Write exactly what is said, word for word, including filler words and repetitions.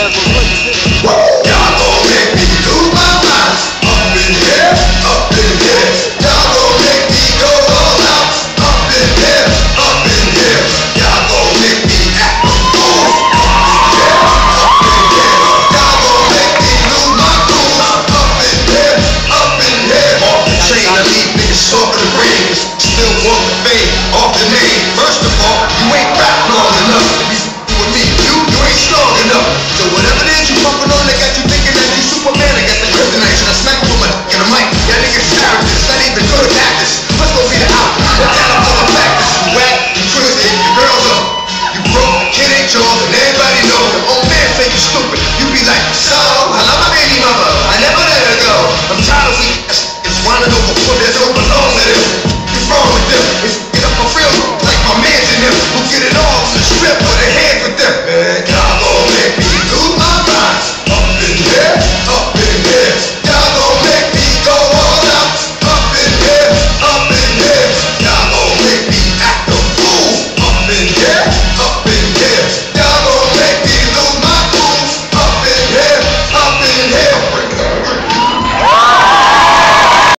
Y'all gon' make me lose my mind. Up in here, up in here. Y'all gon' make me go all out. Up in here, up in here. Y'all gon' make me act a fool. Up in here, up in here. Y'all gon' make me lose my cool. Up in here, up in here. Off the chain, I leave niggas short of the range. Still want the fame, off the name. First of all, you ain't rap long enough to be with me. You, you ain't strong enough. So whatever